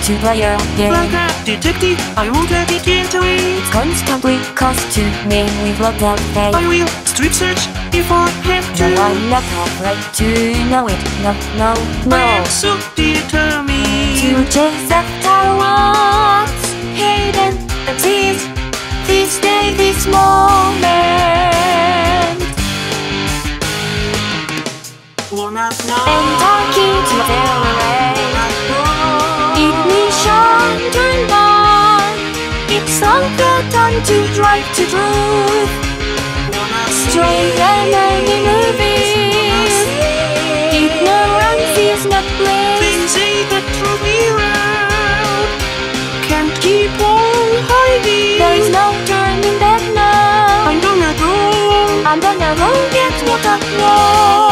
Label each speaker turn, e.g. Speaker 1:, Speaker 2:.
Speaker 1: to play your game.
Speaker 2: Like a detective, I won't let it get away.
Speaker 1: It's constantly costuming with lot of pain.
Speaker 2: I will strip search if I have to.
Speaker 1: No, I'm not afraid to know it. No, no, no.
Speaker 2: I am so determined
Speaker 1: to chase after what's hidden and seize this day, this moment.
Speaker 2: Wanna know?
Speaker 1: And talking to accelerate. Ignition turned on. It's all the time to drive to truth. Straight enemy movies. Ignorance is not bliss.
Speaker 2: They say that through me round can't keep on hiding.
Speaker 1: There is no turning back now.
Speaker 2: I'm gonna go
Speaker 1: get what I want.